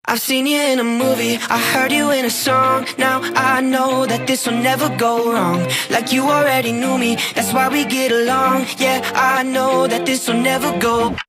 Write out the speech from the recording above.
I've seen you in a movie, I heard you in a song. Now I know that this will never go wrong. Like you already knew me, that's why we get along. Yeah, I know that this will never go.